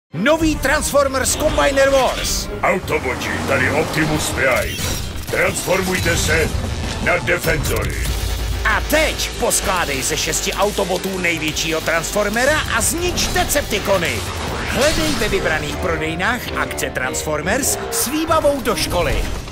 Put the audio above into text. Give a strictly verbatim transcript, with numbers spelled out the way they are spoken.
Nový Transformers Combiner Wars! Autoboti, tady Optimus Prime. Transformujte se na Defensory. A teď poskládej ze šesti autobotů největšího Transformera a znič Decepticony. Hledej ve vybraných prodejnách akce Transformers s výbavou do školy.